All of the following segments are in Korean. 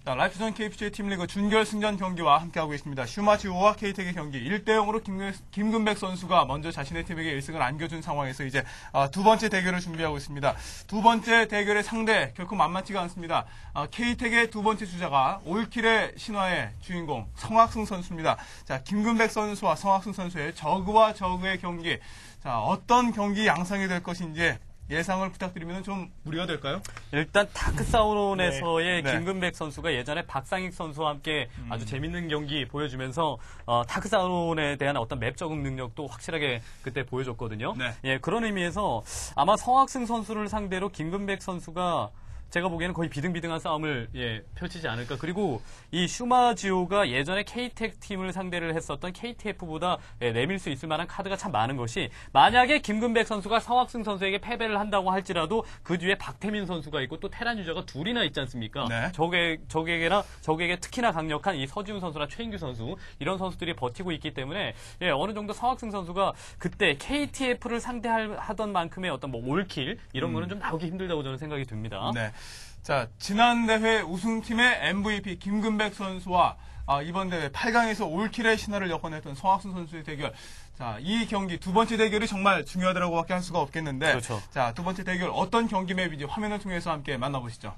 자, 라이프전 KPGA 팀리그 준결승전 경기와 함께하고 있습니다. 슈마지오와 KTEC의 경기 1대0으로 김근백 선수가 먼저 자신의 팀에게 1승을 안겨준 상황에서 이제 두 번째 대결을 준비하고 있습니다. 두 번째 대결의 상대 결코 만만치가 않습니다. KTEC의 두 번째 주자가 올킬의 신화의 주인공 성학승 선수입니다. 자, 김근백 선수와 성학승 선수의 저그와 저그의 경기. 자, 어떤 경기 양상이 될 것인지 예상을 부탁드리면 좀 무리가 될까요? 일단 다크사우론에서의 네. 김근백 선수가 예전에 박상익 선수와 함께 아주 재밌는 경기 보여주면서 다크사우론에 대한 어떤 맵 적응 능력도 확실하게 그때 보여줬거든요. 네. 예, 그런 의미에서 아마 성학승 선수를 상대로 김근백 선수가 제가 보기에는 거의 비등비등한 싸움을 펼치지 않을까. 그리고 이 슈마지오가 예전에 KTEC 팀을 상대를 했었던 KTF보다 내밀 수 있을 만한 카드가 참 많은 것이, 만약에 김근백 선수가 성학승 선수에게 패배를 한다고 할지라도 그 뒤에 박태민 선수가 있고 또 테란 유저가 둘이나 있지 않습니까? 네. 적에게 특히나 강력한 이 서지훈 선수나 최인규 선수, 이런 선수들이 버티고 있기 때문에 어느 정도 성학승 선수가 그때 KTF를 상대하던 만큼의 어떤 뭐 올킬 이런 거는 좀 나오기 힘들다고 저는 생각이 듭니다. 네. 자, 지난 대회 우승팀의 MVP 김근백 선수와 이번 대회 8강에서 올킬의 신화를 엮어냈던 성학승 선수의 대결. 자, 이 경기 두 번째 대결이 정말 중요하다고밖에 할 수가 없겠는데, 그렇죠. 자, 두 번째 대결 어떤 경기 맵인지 화면을 통해서 함께 만나보시죠.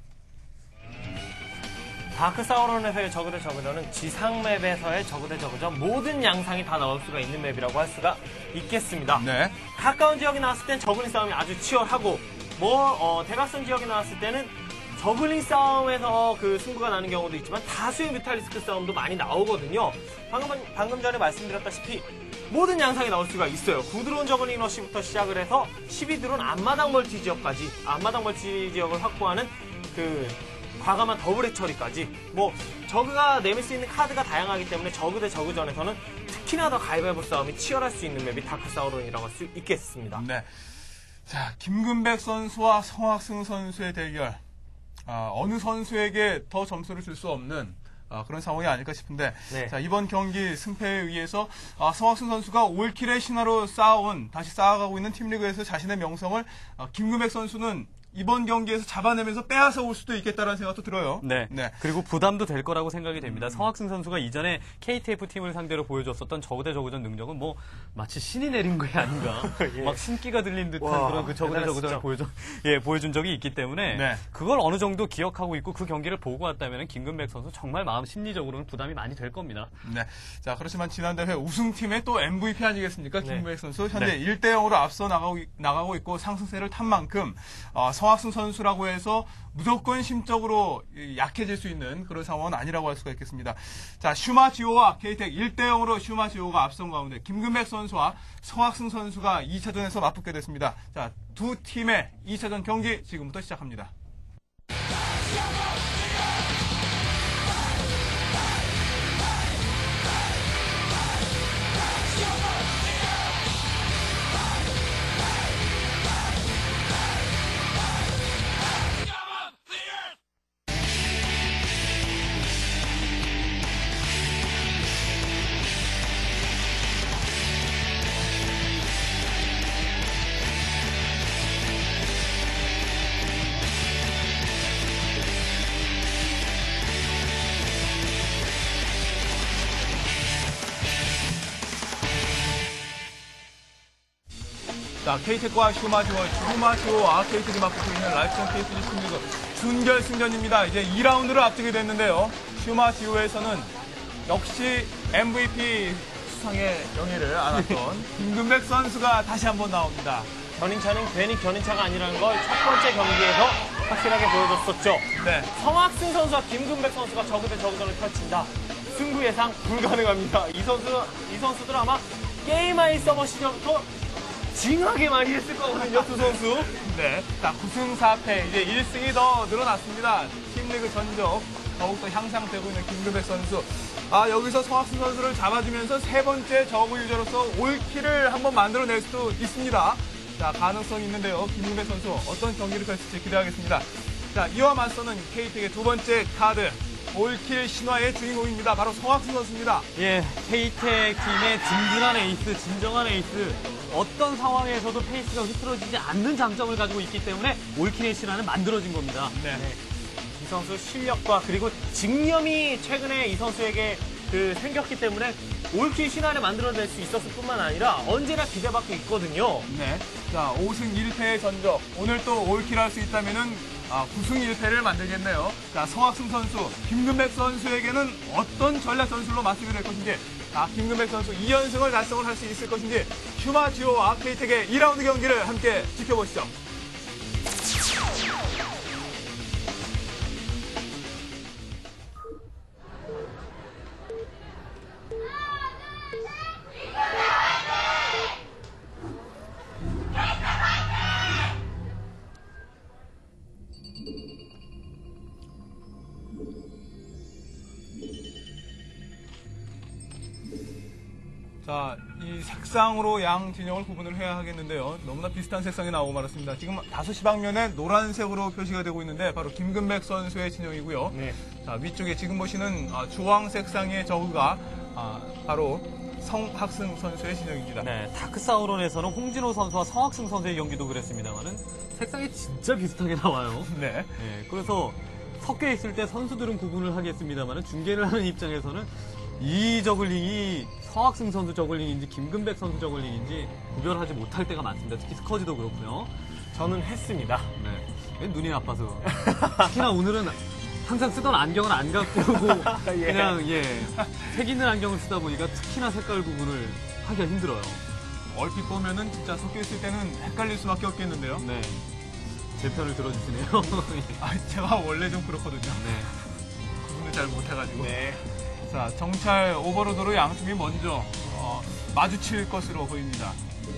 다크사우론에서의 저그 대 저그전은 지상맵에서의 저그 대 저그전 모든 양상이 다 나올 수가 있는 맵이라고 할 수가 있겠습니다. 네. 가까운 지역이 나왔을 땐 저글링 싸움이 아주 치열하고, 대각선 지역이 나왔을 때는 저글링 싸움에서 그 승부가 나는 경우도 있지만 다수의 뮤탈리스크 싸움도 많이 나오거든요. 방금 전에 말씀드렸다시피 모든 양상이 나올 수가 있어요. 구드론 저글링 러시부터 시작을 해서 12드론 앞마당 멀티 지역까지, 앞마당 멀티 지역을 확보하는 그 과감한 더블의 처리까지, 저그가 내밀 수 있는 카드가 다양하기 때문에 저그 대 저그전에서는 특히나 더 가위바위보 싸움이 치열할 수 있는 맵이 다크사우론이라고 할 수 있겠습니다. 네. 자, 김근백 선수와 성학승 선수의 대결. 어느 선수에게 더 점수를 줄 수 없는 그런 상황이 아닐까 싶은데, 네. 자, 이번 경기 승패에 의해서 성학승 선수가 올킬의 신화로 다시 쌓아가고 있는 팀리그에서 자신의 명성을 김근백 선수는 이번 경기에서 잡아내면서 빼앗아 올 수도 있겠다는 생각도 들어요. 네. 네. 그리고 부담도 될 거라고 생각이 됩니다. 성학승 선수가 이전에 KTF 팀을 상대로 보여줬었던 저그 대 저그전 능력은 마치 신이 내린 게 아닌가. 예. 막 신기가 들린 듯한 와, 그런 그 저그 대 저그전을 보여준 적이 있기 때문에 네. 그걸 어느 정도 기억하고 있고 그 경기를 보고 왔다면 김근백 선수 정말 심리적으로는 부담이 많이 될 겁니다. 네. 자, 그렇지만 지난 대회 우승팀의 또 MVP 아니겠습니까? 네. 김근백 선수. 현재 1대0으로 앞서 나가고 있고 상승세를 탄 만큼, 성학승 선수라고 해서 무조건 심적으로 약해질 수 있는 그런 상황은 아니라고 할 수가 있겠습니다. 자, 슈마지오와 KTEC 1대0으로 슈마지오가 앞선 가운데 김근백 선수와 성학승 선수가 2차전에서 맞붙게 됐습니다. 자, 두 팀의 2차전 경기 지금부터 시작합니다. 자, KTEC과 슈마지오와 KTEC이 맞붙고 있는 라이프전 KPG 팀리그 준결승전입니다. 이제 2라운드를 앞두게 됐는데요. 슈마지오에서는 역시 MVP 수상의 영예를 안았던 김근백 선수가 다시 한번 나옵니다. 견인차는 괜히 견인차가 아니라는 걸 첫 번째 경기에서 확실하게 보여줬었죠. 네. 성학승 선수와 김근백 선수가 저그 대 저그전을 펼친다. 승부 예상 불가능합니다. 이 선수들 아마 게임하이 서버 시절부터 징하게 많이 했을 거거든요, 두 선수. 네. 자, 9승 4패. 이제 1승이 더 늘어났습니다. 팀리그 전적 더욱더 향상되고 있는 김근백 선수. 여기서 성학승 선수를 잡아주면서 세 번째 저그 유저로서 올킬을 한번 만들어낼 수도 있습니다. 자, 가능성이 있는데요. 김근백 선수 어떤 경기를 펼칠지 기대하겠습니다. 자, 이와 맞서는 KTEC의 두 번째 카드. 올킬 신화의 주인공입니다. 바로 성학승 선수입니다. 예, KTEC 팀의 든든한 에이스, 진정한 에이스. 어떤 상황에서도 페이스가 흐트러지지 않는 장점을 가지고 있기 때문에 올킬의 신화는 만들어진 겁니다. 네. 선수 실력과 그리고 직념이 최근에 이 선수에게 생겼기 때문에 올킬 신화를 만들어낼 수 있었을 뿐만 아니라 언제나 기대받고 있거든요. 네. 자, 5승 1패의 전적. 오늘 또 올킬할 수 있다면은 9승 1패를 만들겠네요. 자, 성학승 선수, 김근백 선수에게는 어떤 전략 전술로 맞서게 될 것인지, 김근백 선수 2연승을 달성을 할 수 있을 것인지, 슈마지오와 케이텍의 2라운드 경기를 함께 지켜보시죠. 자, 이 색상으로 양 진영을 구분을 해야 하겠는데요. 너무나 비슷한 색상이 나오고 말았습니다. 지금 5시 방면에 노란색으로 표시가 되고 있는데 바로 김근백 선수의 진영이고요. 네. 자, 위쪽에 지금 보시는 주황 색상의 저그가 바로 성학승 선수의 진영입니다. 네, 다크사우론에서는 홍진호 선수와 성학승 선수의 경기도 그랬습니다만은 색상이 진짜 비슷하게 나와요. 네. 네, 그래서 섞여 있을 때 선수들은 구분을 하겠습니다만은 중계를 하는 입장에서는 이 저글링이 성학승 선수 저글링인지 김근백 선수 저글링인지 구별하지 못할 때가 많습니다. 특히 스커지도 그렇고요. 저는 했습니다. 네, 눈이 나빠서. 특히나 오늘은 항상 쓰던 안경을 안 갖고 오고 예. 그냥 색 있는 안경을 쓰다 보니까 특히나 색깔 구분을 하기가 힘들어요. 얼핏 보면은 진짜 섞여 있을 때는 헷갈릴 수밖에 없겠는데요. 네, 제 편을 들어주시네요. 제가 원래 좀 그렇거든요. 네. 구분을 잘 못해가지고. 네. 자, 정찰 오버로드로 양팀이 먼저 마주칠 것으로 보입니다.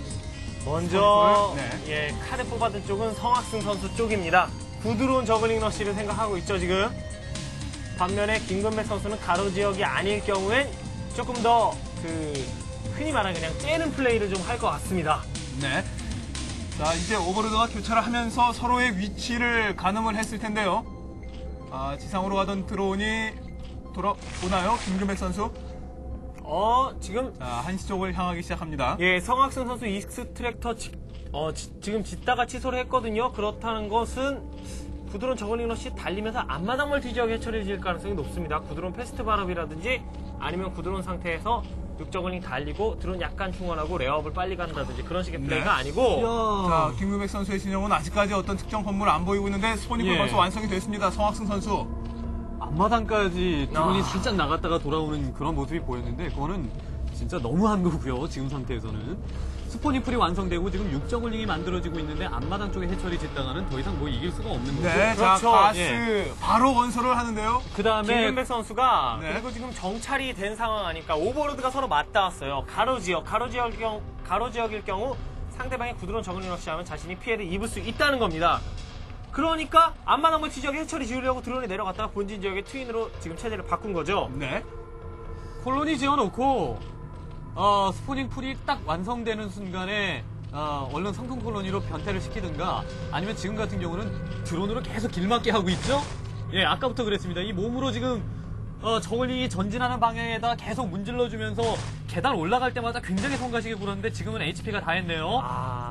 먼저 네. 카드 뽑아둔 쪽은 성학승 선수 쪽입니다. 구드론 저글링 러시를 생각하고 있죠 지금. 반면에 김건백 선수는 가로 지역이 아닐 경우엔 조금 더 흔히 말하는 그냥 째는 플레이를 좀 할 것 같습니다. 네. 자, 이제 오버로드가 교차를 하면서 서로의 위치를 가늠을 했을 텐데요. 지상으로 가던 드론이 돌아오나요? 김근백 선수? 지금 자, 한시 쪽을 향하기 시작합니다. 성학승 선수 익스트랙터 지금 짓다가 취소를 했거든요. 그렇다는 것은 구드론 저글링 러시 달리면서 앞마당 멀티 지역 해처리 질 가능성이 높습니다. 구드론 패스트 발업이라든지 아니면 구드론 상태에서 6저글링 달리고 드론 약간 충원하고 레어업을 빨리 간다든지 그런 식의 플레이가 아니고. 자, 김근백 선수의 진영은 아직까지 어떤 특정 건물 안 보이고 있는데 스포니풀 벌써 완성이 됐습니다. 성학승 선수. 앞마당까지 드론이 살짝 나갔다가 돌아오는 그런 모습이 보였는데 그거는 진짜 너무한 거고요. 지금 상태에서는 스포니풀이 완성되고 지금 6저글링이 만들어지고 있는데 앞마당 쪽에 해처리 짓다가는 더 이상 뭐 이길 수가 없는 거죠. 네, 그렇죠. 자, 가스 바로 건설을 하는데요. 그 다음에 김근백 선수가 네. 그리고 지금 정찰이 된 상황 아니까 오버로드가 서로 맞닿았어요. 가로지역일 경우 상대방이 구드론 저글링 러시하면 자신이 피해를 입을 수 있다는 겁니다. 그러니까 앞마당 멀티 지역에 해처리 지으려고 드론이 내려갔다가 본진 지역에 트윈으로 지금 체제를 바꾼 거죠. 네. 콜로니 지어놓고 스포닝 풀이 딱 완성되는 순간에 얼른 성큼 콜로니로 변태를 시키든가 아니면 지금 같은 경우는 드론으로 계속 길막게 하고 있죠. 예, 아까부터 그랬습니다. 이 몸으로 지금 저글링이 전진하는 방향에다 계속 문질러주면서 계단 올라갈 때마다 굉장히 성가시게 굴었는데 지금은 HP가 다 했네요.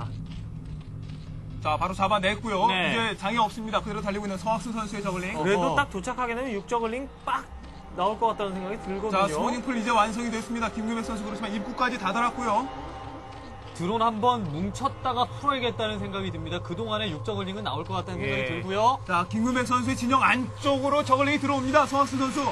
자, 바로 잡아냈고요. 네. 이제 장애 없습니다. 그대로 달리고 있는 성학승 선수의 저글링. 그래도 딱 도착하게 되면 6저글링 빡 나올 것 같다는 생각이 들거든요. 자, 스포닝풀 이제 완성이 됐습니다. 김근백 선수 그렇지만 입구까지 다 달았고요. 드론 한번 뭉쳤다가 풀어야겠다는 생각이 듭니다. 그동안에 6저글링은 나올 것 같다는 생각이 들고요. 자, 김근백 선수의 진영 안쪽으로 저글링이 들어옵니다. 성학승 선수.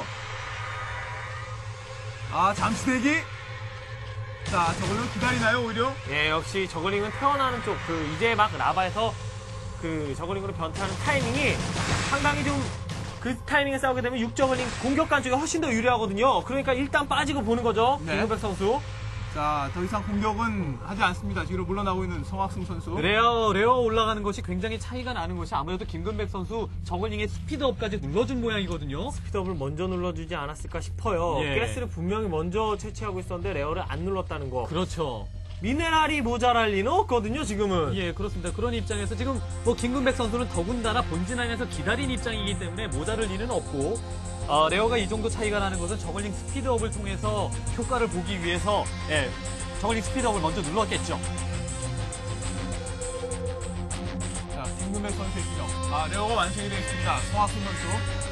잠시 대기. 자, 저글링 기다리나요, 오히려? 예, 역시 저글링은 태어나는 쪽, 이제 막 라바에서 저글링으로 변태하는 타이밍이 상당히 좀 그 타이밍에 싸우게 되면 6저글링 공격간 쪽이 훨씬 더 유리하거든요. 그러니까 일단 빠지고 보는 거죠. 네. 김근백 선수. 자, 더 이상 공격은 하지 않습니다. 뒤로 물러나고 있는 성학승 선수. 레어 올라가는 것이 굉장히 차이가 나는 것이 아무래도 김근백 선수 저글링의 스피드업까지 눌러준 모양이거든요. 스피드업을 먼저 눌러주지 않았을까 싶어요. 예. 가스를 분명히 먼저 채취하고 있었는데 레어를 안 눌렀다는 거. 그렇죠. 미네랄이 모자랄 리는 없거든요, 지금은. 예, 그렇습니다. 그런 입장에서 지금 김근백 선수는 더군다나 본진 안에서 기다린 입장이기 때문에 모자랄 리는 없고 레어가 이 정도 차이가 나는 것은 저글링 스피드업을 통해서 효과를 보기 위해서 저글링 스피드업을 먼저 눌렀겠죠. 자, 김근백 선수의 진영. 레어가 완성이 되어 있습니다. 성학승 선수.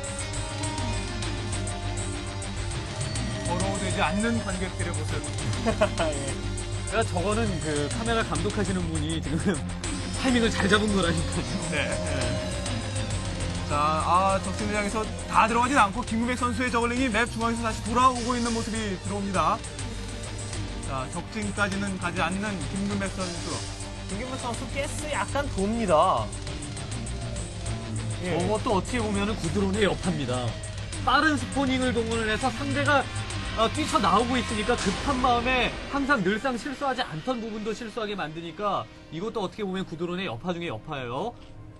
거로되지 않는 관객들의 모습. 그러니까 저거는 그 카메라 감독하시는 분이 지금 타이밍을 잘 잡은 거라니까요. 네. 자, 적진을 향해서 다 들어가진 않고 김구백 선수의 저글링이 맵 중앙에서 다시 돌아오고 있는 모습이 들어옵니다. 자, 적진까지는 가지 않는 김구백 선수. 김경민 선수 가스 약간 돕니다. 예. 저것도 어떻게 보면은 구드론의 여파입니다. 빠른 스포닝을 동원을 해서 상대가 뛰쳐나오고 있으니까 급한 마음에 항상 늘상 실수하지 않던 부분도 실수하게 만드니까 이것도 어떻게 보면 구드론의 여파 중에 여파예요.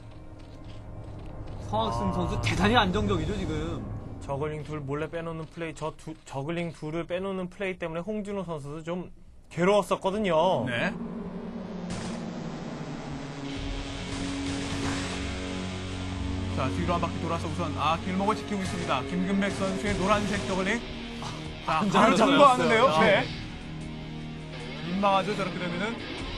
성학승 선수 대단히 안정적이죠 지금. 저글링 둘 몰래 빼놓는 플레이, 저글링 둘을 빼놓는 플레이 때문에 홍준호 선수도 좀 괴로웠었거든요. 네. 자, 뒤로 한 바퀴 돌아서 우선 길목을 지키고 있습니다. 김근백 선수의 노란색 저글링. 자, 바로 점거하는데요. 아, 네. 민망하죠, 저렇게 되면은.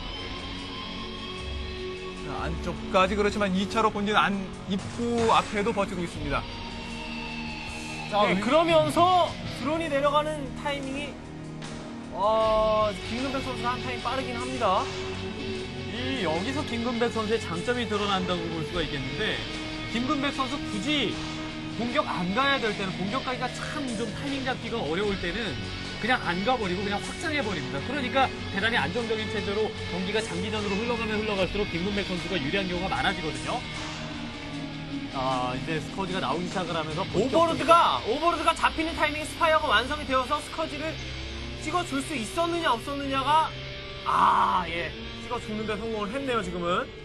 자, 안쪽까지 그렇지만 2차로 본진 입구 앞에도 버티고 있습니다. 자, 네, 그러면서 드론이 내려가는 타이밍이 김근백 선수가 한 타임 빠르긴 합니다. 여기서 김근백 선수의 장점이 드러난다고 볼 수가 있겠는데 김근백 선수 굳이 공격 안 가야 될 때는 공격 가기가 참 좀 타이밍 잡기가 어려울 때는 그냥 안 가버리고 그냥 확장해버립니다. 그러니까 대단히 안정적인 체제로 경기가 장기전으로 흘러가면 흘러갈수록 김근백 선수가 유리한 경우가 많아지거든요. 이제 스커지가 나오기 시작을 하면서 오버로드가 잡히는 타이밍에 스파이어가 완성이 되어서 스커지를 찍어줄 수 있었느냐 없었느냐가 찍어 죽는데 성공을 했네요 지금은.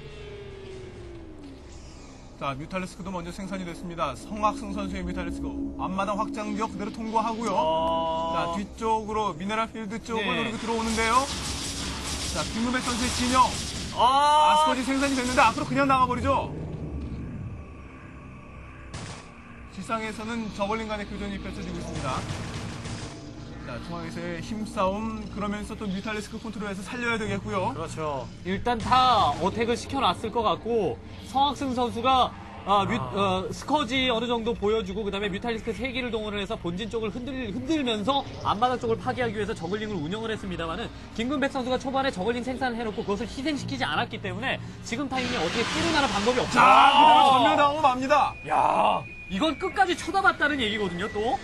자, 뮤탈리스크도 먼저 생산이 됐습니다. 성학승 선수의 뮤탈리스크 앞마당 확장 지역 그대로 통과하고요. 자, 뒤쪽으로 미네랄 필드 쪽을 네. 노리고 들어오는데요. 자, 김무백 선수의 진영. 스커지 생산이 됐는데 앞으로 그냥 나가버리죠. 지상에서는 저글링 간의 교전이 펼쳐지고 있습니다. 자, 중앙에서의 힘싸움, 그러면서 또 뮤탈리스크 컨트롤해서 살려야 되겠고요. 그렇죠. 일단 다 어택을 시켜놨을 것 같고 성학승 선수가 스커지 어느 정도 보여주고 그다음에 뮤탈리스크 3개를 동원을 해서 본진 쪽을 흔들면서 앞마당 쪽을 파괴하기 위해서 저글링을 운영을 했습니다만은 김근백 선수가 초반에 저글링 생산을 해놓고 그것을 희생시키지 않았기 때문에 지금 타이밍에 어떻게 뛰어나는 방법이 없죠. 자, 그대로 전면당하고 맙니다. 야, 이건 끝까지 쳐다봤다는 얘기거든요. 또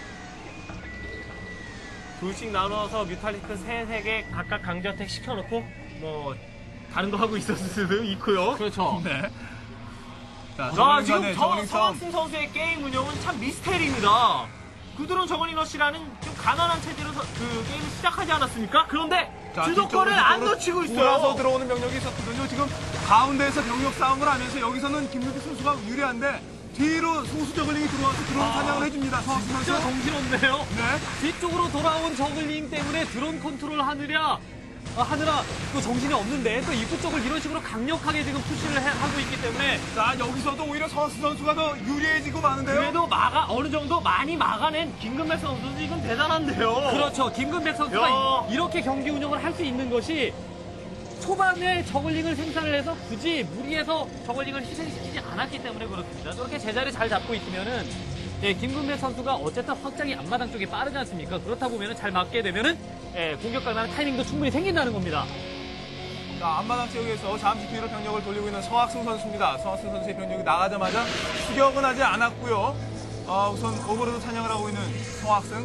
둘씩 나눠서 뮤탈리스크 3개 각각 강제어택 시켜놓고 뭐 다른 거 하고 있었을 수도 있고요. 그렇죠. 네. 자, 지금 저글링 싸움. 성학승 선수의 게임 운영은 참 미스테리입니다. 구드론 저글링러시라는 좀 가난한 체제로 그 게임을 시작하지 않았습니까? 그런데 주도권을 안 놓치고 있어요. 돌아서 들어오는 병력이 있었거든요. 지금 가운데에서 병력 싸움을 하면서 여기서는 김민규 선수가 유리한데 뒤로 소수 저글링이 들어와서 드론 사냥을 해줍니다. 성학승 선수. 진짜 정신없네요. 네. 뒤쪽으로 돌아온 저글링 때문에 드론 컨트롤 하느라 또 정신이 없는데 또 입구 쪽을 이런 식으로 강력하게 지금 푸시를 하고 있기 때문에 자, 여기서도 오히려 성학승 선수가 더 유리해지고 마는데요. 그래도 어느 정도 많이 막아낸 김근백 선수 이건 대단한데요. 그렇죠. 김근백 선수가 이렇게 경기 운영을 할 수 있는 것이 초반에 저글링을 생산을 해서 굳이 무리해서 저글링을 희생시키지 않았기 때문에 그렇습니다. 저렇게 제자리 잘 잡고 있으면은 김근백 선수가 어쨌든 확장이 앞마당 쪽에 빠르지 않습니까? 그렇다 보면은 잘 맞게 되면은 공격 가능한 타이밍도 충분히 생긴다는 겁니다. 자, 앞마당 지역에서 잠시 뒤로 병력을 돌리고 있는 성학승 선수입니다. 성학승 선수의 병력이 나가자마자 추격은 하지 않았고요. 우선 오버로드 사냥을 하고 있는 성학승.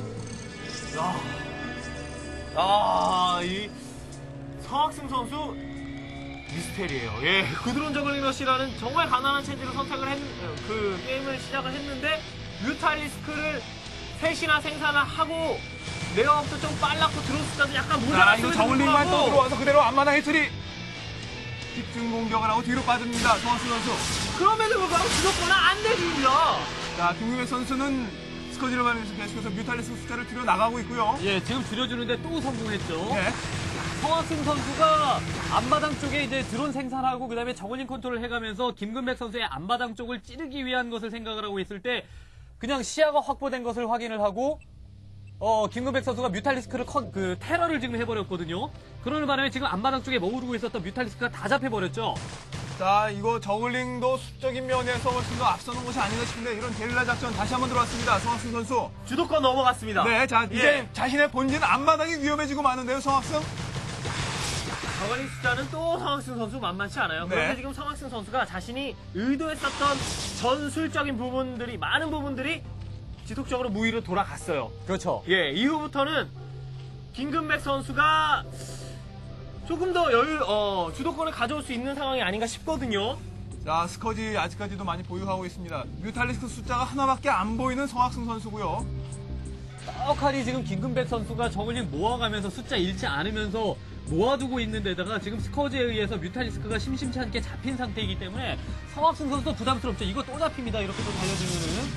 이 성학승 선수 미스테리예요. 구드론 저글링러시라는 정말 가난한 체제로 선택을 그 게임을 시작을 했는데 뮤탈리스크를 셋이나 생산을 하고 레어업도 좀 빨랐고 드론 숫자도 약간 자, 모자랐어요. 이거 저글링만 또 들어와서 그대로 앞마당 해처리. 집중 공격을 하고 뒤로 빠집니다. 성학승 선수. 그럼에도 불구하고 주도권은 안 내줍니다. 자, 김규백 선수는 스커지를 받으면서 계속해서 뮤탈리스크 숫자를 줄여 나가고 있고요. 지금 줄여주는데 또 성공했죠. 네. 성학승 선수가 앞마당 쪽에 이제 드론 생산하고 그다음에 저글링 컨트롤을 해가면서 김근백 선수의 앞마당 쪽을 찌르기 위한 것을 생각을 하고 있을 때 그냥 시야가 확보된 것을 확인을 하고 김근백 선수가 뮤탈리스크를 테러를 지금 해버렸거든요. 그러는 바람에 지금 앞마당 쪽에 머무르고 있었던 뮤탈리스크가 다 잡혀버렸죠. 자, 이거 저글링도 수적인 면에서 훨씬 더 앞서는 것이 아닌가 싶은데 이런 게릴라 작전 다시 한번 들어왔습니다. 성학승 선수. 주도권 넘어갔습니다. 네, 자, 이제 예. 자신의 본진 앞마당이 위험해지고 마는데요, 성학승. 저글링 숫자는 또 성학승 선수 만만치 않아요. 그런데 네. 지금 성학승 선수가 자신이 의도했었던 전술적인 부분들이, 많은 부분들이 지속적으로 무위로 돌아갔어요. 그렇죠. 예, 이후부터는 김근백 선수가 조금 더 주도권을 가져올 수 있는 상황이 아닌가 싶거든요. 자, 스커지 아직까지도 많이 보유하고 있습니다. 뮤탈리스크 숫자가 하나밖에 안 보이는 성학승 선수고요. 떡하니 지금 김근백 선수가 저글링 모아가면서 숫자 잃지 않으면서 모아두고 있는 데다가 지금 스커지에 의해서 뮤탈리스크가 심심치 않게 잡힌 상태이기 때문에 성학승 선수도 부담스럽죠. 이거 또 잡힙니다. 이렇게 또 달려주면은.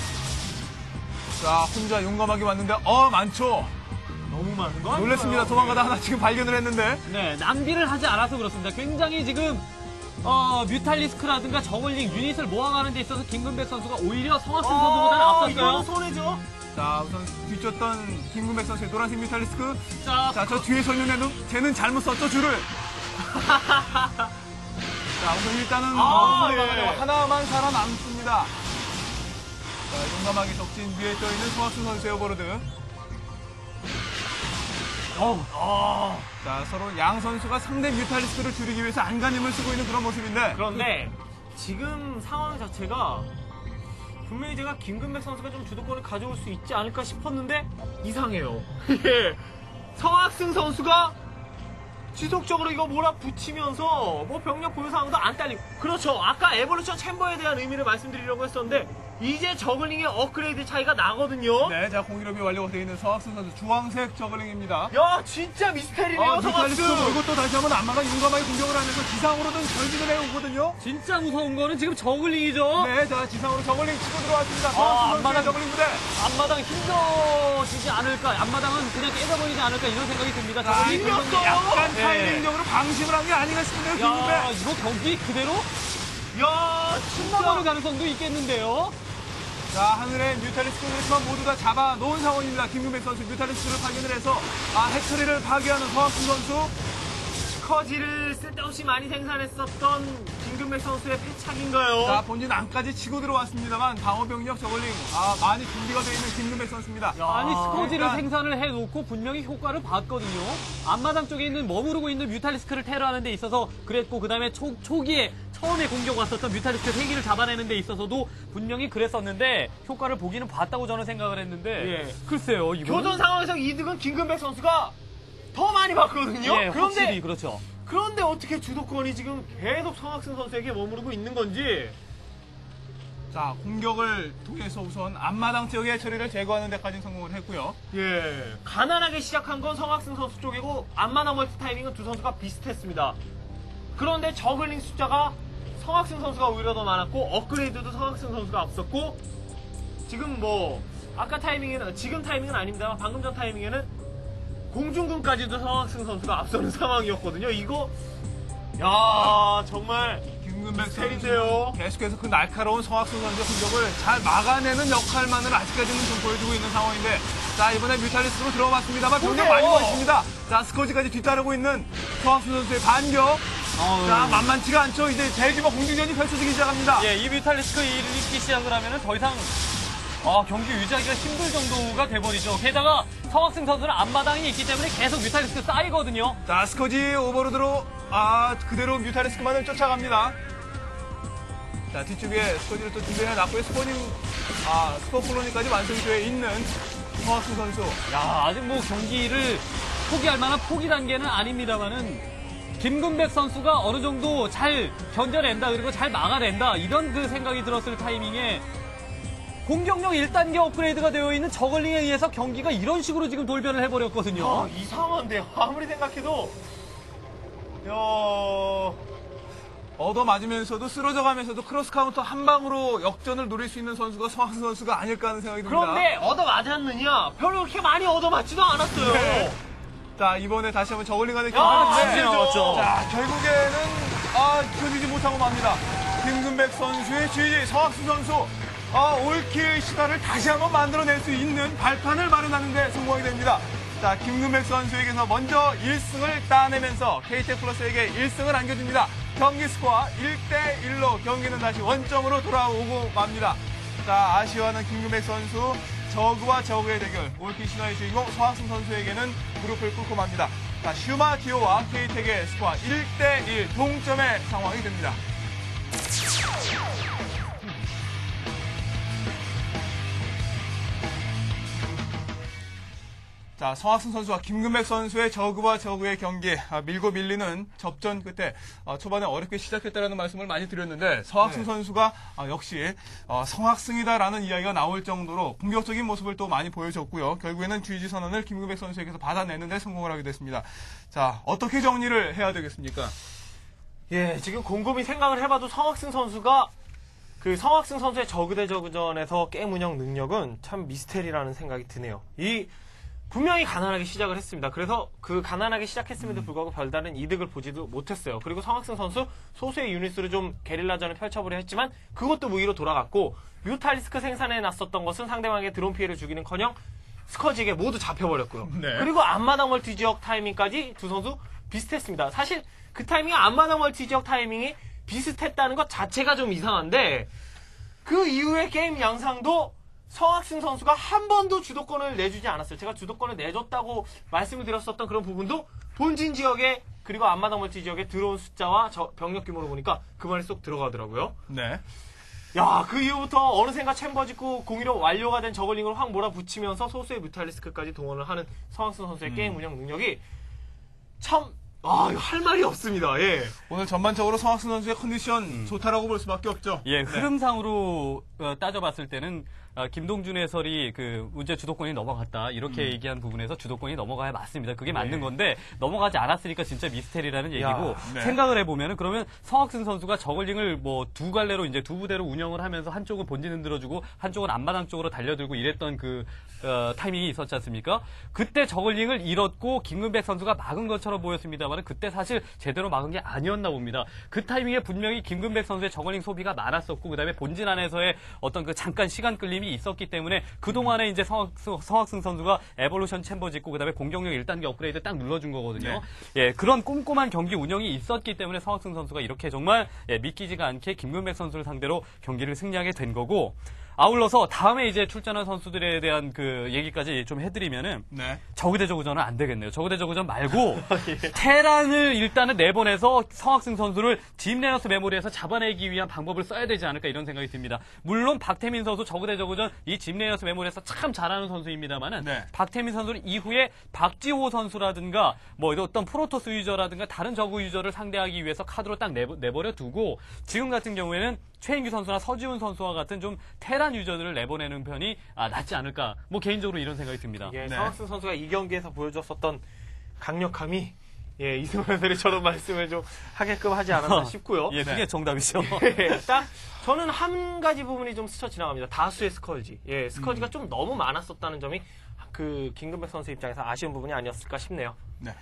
자, 혼자 용감하게 왔는데, 많죠. 너무 많은 거 놀랬습니다. 도망가다 하나 지금 발견을 했는데. 네, 낭비를 하지 않아서 그렇습니다. 굉장히 지금 뮤탈리스크라든가 저글링 유닛을 모아가는 데 있어서 김근백 선수가 오히려 성학승 선수보다는 앞섰어요. 이거는 손해죠. 자, 우선 뒤쫓던 김근백 선수의 노란색 뮤탈리스크. 자, 자, 저 뒤에 서 있는 애는 쟤는 잘못 썼죠, 줄을. 자, 우선 일단은 예. 하나만 살아남습니다. 자, 용감하게 적진 위에 떠있는 성학승 선수의 오버로드. 자, 서로 양 선수가 상대 뮤탈리스크를 줄이기 위해서 안간힘을 쓰고 있는 그런 모습인데. 그런데 지금 상황 자체가 분명히 제가 김근백 선수가 좀 주도권을 가져올 수 있지 않을까 싶었는데 이상해요. 예. 성학승 선수가 지속적으로 이거 몰아붙이면서 뭐 병력 보유 상황도 안 딸리고, 그렇죠. 아까 에볼루션 챔버에 대한 의미를 말씀드리려고 했었는데 이제 저글링의 업그레이드 차이가 나거든요. 네, 자, 공일업이 완료가 되어 있는 성학승 선수 주황색 저글링입니다. 야, 진짜 미스테리네요, 뮤탈리스크 성학승. 몰고 또 다시 한번 안마가 용감하게 공격을 하면서 지상으로는 결집을 해오거든요. 진짜 무서운 거는 지금 저글링이죠. 네, 자, 지상으로 저글링 치고 들어왔습니다. 아, 성학승 선수의 앞마당- 저글링 부대. 앞마당 힘들어지지 않을까, 앞마당은 그냥 깨져버리지 않을까 이런 생각이 듭니다. 자, 저글링 이건 밀렸어요. 약간 네. 타이밍적으로 방심을 한 게 아닌가 싶은데요, 야, 김근백. 이거 경기 그대로 야, 끝나버릴 진짜. 가능성도 있겠는데요. 자, 하늘에 뮤탈리스크를 모두 다 잡아 놓은 상황입니다. 김근백 선수 뮤탈리스크를 발견을 해서 해처리를 파괴하는 성학승 선수. 스커지를 쓸데없이 많이 생산했었던 김근백 선수의 패착인가요? 자, 본진 안까지 치고 들어왔습니다만 방어병력 저글링 많이 준비가 되어 있는 김근백 선수입니다. 아니, 스커지를 일단- 생산을 해놓고 분명히 효과를 봤거든요. 앞마당 쪽에 있는 머무르고 있는 뮤탈리스크를 테러하는 데 있어서 그랬고, 그 다음에 초기에 처음에 공격 왔었던 뮤탈리스크 3개를 잡아내는 데 있어서도 분명히 그랬었는데 효과를 보기는 봤다고 저는 생각을 했는데 예. 글쎄요, 이거 교전 상황에서 이득은 김근백 선수가 더 많이 받거든요. 예, 확실히 그렇죠. 그런데 어떻게 주도권이 지금 계속 성학승 선수에게 머무르고 있는 건지. 자, 공격을 통해서 우선 앞마당 지역의 처리를 제거하는 데까지 성공을 했고요. 예, 가난하게 시작한 건 성학승 선수 쪽이고 앞마당 멀티 타이밍은 두 선수가 비슷했습니다. 그런데 저글링 숫자가 성학승 선수가 오히려 더 많았고 업그레이드도 성학승 선수가 앞섰고, 지금 뭐 지금 타이밍은 아닙니다만 방금 전 타이밍에는 공중군까지도 성학승 선수가 앞서는 상황이었거든요. 이거 정말 김근백 스타일인데요. 선수 계속해서 그 날카로운 성학승 선수의 공격을 잘 막아내는 역할만을 아직까지는 좀 보여주고 있는 상황인데, 자, 이번에 뮤탈리스크로 들어봤습니다만 병력 많이 와 있습니다. 자, 스커지까지 뒤따르고 있는 성학승 선수의 반격. 자, 만만치가 않죠. 이제 대규모 공중전이 펼쳐지기 시작합니다. 예, 이 뮤탈리스크 일으키기 시작을 하면은 더 이상 경기 유지하기가 힘들 정도가 돼버리죠. 게다가 성학승 선수는 앞마당이 있기 때문에 계속 뮤탈리스크 쌓이거든요. 자, 스커지 오버로드로 그대로 뮤탈리스크만을 쫓아갑니다. 자, 뒤쪽에 스커지를 또 준비해 놨고요. 스포 콜로니까지 완성이 되어 있는 성학승 선수. 야, 아직 뭐 경기를 포기할 만한 포기 단계는 아닙니다만은 김근백 선수가 어느 정도 잘 견뎌낸다, 그리고 잘 막아낸다, 이런 그 생각이 들었을 타이밍에 공격력 1단계 업그레이드가 되어 있는 저글링에 의해서 경기가 이런 식으로 지금 돌변을 해버렸거든요. 이상한데요. 아무리 생각해도. 얻어맞으면서도 쓰러져 가면서도 크로스 카운터 한 방으로 역전을 노릴 수 있는 선수가 성학승 선수가 아닐까 하는 생각이 듭니다. 그런데 얻어맞았느냐? 별로 그렇게 많이 얻어맞지도 않았어요. 네. 자, 이번에 다시 한번 저글링 간의 진짜 경기인데, 나왔죠. 자, 결국에는 견디지 못하고 맙니다. 김근백 선수의 지지, 성학승 선수 올킬 시간을 다시 한번 만들어낼 수 있는 발판을 마련하는 데 성공하게 됩니다. 자, 김근백 선수에게서 먼저 1승을 따내면서 KT 플러스에게 1승을 안겨줍니다. 경기 스코어 1대1로 경기는 다시 원점으로 돌아오고 맙니다. 자, 아쉬워하는 김금백 선수, 저그와 저그의 대결. 올킬 신화의 주인공 서학승 선수에게는 무릎을 꿇고 맙니다. 자, 슈마지오와 케이텍의 스코어 1대1 동점의 상황이 됩니다. 자, 성학승 선수와 김금백 선수의 저그와 저그의 경기, 밀고 밀리는 접전 끝에 초반에 어렵게 시작했다라는 말씀을 많이 드렸는데, 성학승 선수가 역시 성학승이다라는 이야기가 나올 정도로 공격적인 모습을 또 많이 보여줬고요. 결국에는 GG 선언을 김금백 선수에게서 받아내는데 성공을 하게 됐습니다. 자, 어떻게 정리를 해야 되겠습니까? 예, 지금 곰곰이 생각을 해봐도 성학승 선수가 그 성학승 선수의 저그 대 저그전에서 게임 운영 능력은 참 미스테리라는 생각이 드네요. 분명히 가난하게 시작을 했습니다. 그래서 그 가난하게 시작했음에도 불구하고 별다른 이득을 보지도 못했어요. 그리고 성학승 선수 소수의 유닛으로 좀 게릴라전을 펼쳐보려 했지만 그것도 무위로 돌아갔고, 뮤탈리스크 생산해 놨었던 것은 상대방에게 드론 피해를 주기는커녕 스커지에게 모두 잡혀버렸고요. 네. 그리고 앞마당 멀티 지역 타이밍까지 두 선수 비슷했습니다. 사실 그 타이밍이 앞마당 멀티 지역 타이밍이 비슷했다는 것 자체가 좀 이상한데, 그 이후의 게임 양상도 성학승 선수가 한 번도 주도권을 내주지 않았어요. 제가 주도권을 내줬다고 말씀을 드렸었던 그런 부분도 본진 지역에, 그리고 앞마당 멀티 지역에 들어온 숫자와 병력 규모로 보니까 그 말이 쏙 들어가더라고요. 네. 야, 그 이후부터 어느샌가 챔버 짓고 공이로 완료가 된 저글링을 확 몰아붙이면서 소수의 뮤탈리스크까지 동원을 하는 성학승 선수의 게임 운영 능력이 참, 이거 할 말이 없습니다. 예. 오늘 전반적으로 성학승 선수의 컨디션 좋다라고 볼 수밖에 없죠. 예, 흐름상으로 따져봤을 때는 김동준 해설이 그 문제 주도권이 넘어갔다 이렇게 얘기한 부분에서 주도권이 넘어가야 맞습니다. 그게 맞는 건데 넘어가지 않았으니까 진짜 미스테리라는 얘기고, 네. 생각을 해보면은 그러면 성학승 선수가 저글링을 뭐 두 갈래로 이제 두 부대로 운영을 하면서 한쪽은 본진 흔들어주고 한쪽은 앞마당 쪽으로 달려들고 이랬던 그 타이밍이 있었지 않습니까? 그때 저글링을 잃었고 김금백 선수가 막은 것처럼 보였습니다만 그때 사실 제대로 막은 게 아니었나 봅니다. 그 타이밍에 분명히 김금백 선수의 저글링 소비가 많았었고, 그다음에 본진 안에서의 어떤 그 잠깐 시간 끌림이 있었기 때문에 그동안에 이제 성학승 선수가 에볼루션 챔버 짓고 그다음에 공격력 1단계 업그레이드 딱 눌러준 거거든요. 네. 예, 그런 꼼꼼한 경기 운영이 있었기 때문에 성학승 선수가 이렇게 정말 믿기지가 않게 김금백 선수를 상대로 경기를 승리하게 된 거고, 아울러서 다음에 이제 출전한 선수들에 대한 그 얘기까지 좀 해드리면은, 네. 저그 대 저그전은 안 되겠네요. 저그 대 저그전 말고 테란을 일단은 내보내서 성학승 선수를 딥레너스 메모리에서 잡아내기 위한 방법을 써야 되지 않을까 이런 생각이 듭니다. 물론 박태민 선수 저그 대 저그전 이 딥레너스 메모리에서 참 잘하는 선수입니다만은, 네. 박태민 선수는 이후에 박지호 선수라든가 뭐 어떤 프로토스 유저라든가 다른 저그 유저를 상대하기 위해서 카드로 딱 내버려 두고, 지금 같은 경우에는 최인규 선수나 서지훈 선수와 같은 좀 테란 유저들을 내보내는 편이 낫지 않을까, 뭐 개인적으로 이런 생각이 듭니다. 예, 네. 성학승 선수가 이 경기에서 보여줬었던 강력함이, 예, 이승훈 선수들이 저런 말씀을 좀 하게끔 하지 않았나 싶고요. 예, 그게 정답이죠. 예, 딱 저는 한 가지 부분이 좀 스쳐 지나갑니다. 다수의 스컬지. 예, 스컬지가 좀 너무 많았었다는 점이 그 김금백 선수 입장에서 아쉬운 부분이 아니었을까 싶네요. 네.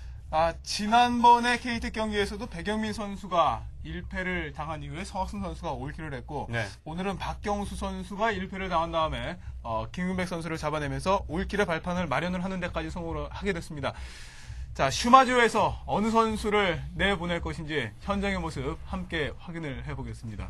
지난번에 KT 경기에서도 백영민 선수가 1패를 당한 이후에 성학승 선수가 올킬을 했고, 네. 오늘은 박경수 선수가 1패를 당한 다음에 김금백 선수를 잡아내면서 올킬의 발판을 마련을 하는 데까지 성공을 하게 됐습니다. 자, 슈마지오에서 어느 선수를 내보낼 것인지 현장의 모습 함께 확인을 해보겠습니다.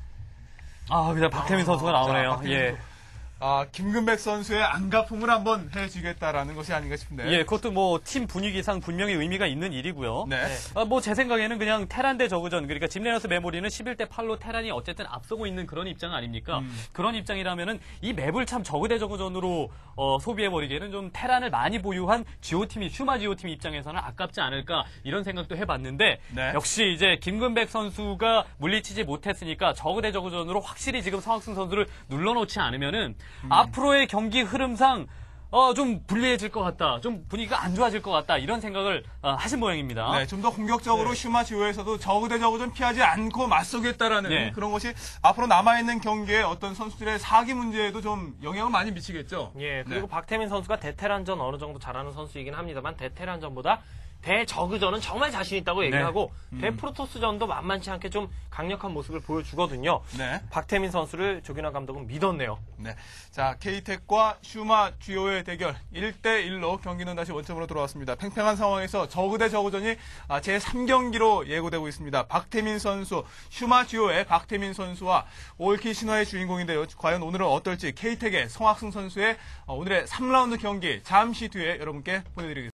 그냥 박태민 선수가 나오네요. 자, 박태민 예. 선수. 김금백 선수의 안가품을 한번 해주겠다라는 것이 아닌가 싶은데. 예, 그것도 뭐 팀 분위기상 분명히 의미가 있는 일이고요. 네. 뭐 제 생각에는 그냥 테란 대 저그전, 그러니까 딥레너스 메모리는 11대 8로 테란이 어쨌든 앞서고 있는 그런 입장 아닙니까? 그런 입장이라면은 이 맵을 참 저그 대 저그전으로 소비해버리기에는 좀 테란을 많이 보유한 지오팀이, 슈마지오팀 입장에서는 아깝지 않을까 이런 생각도 해봤는데, 네. 역시 이제 김금백 선수가 물리치지 못했으니까 저그 대 저그전으로 확실히 지금 성학승 선수를 눌러놓지 않으면은 앞으로의 경기 흐름상 좀 불리해질 것 같다, 좀 분위기가 안 좋아질 것 같다 이런 생각을 하신 모양입니다. 네, 좀 더 공격적으로 슈마지오에서도 저그 대 저그 좀 피하지 않고 맞서겠다라는 네. 그런 것이 앞으로 남아있는 경기에 어떤 선수들의 사기 문제에도 좀 영향을 많이 미치겠죠. 예, 그리고 네. 박태민 선수가 대테란전 어느 정도 잘하는 선수이긴 합니다만, 대테란전보다 대저그전은 정말 자신 있다고 얘기를 네. 하고 대프로토스전도 만만치 않게 좀 강력한 모습을 보여주거든요. 네. 박태민 선수를 조균화 감독은 믿었네요. 네. 자, 케이텍과 슈마 듀오의 대결 1대1로 경기는 다시 원점으로 돌아왔습니다. 팽팽한 상황에서 저그 대 저그전이 제3경기로 예고되고 있습니다. 박태민 선수, 슈마 듀오의 박태민 선수와 올키 신화의 주인공인데요. 과연 오늘은 어떨지 케이텍의 성학승 선수의 오늘의 3라운드 경기 잠시 뒤에 여러분께 보내드리겠습니다.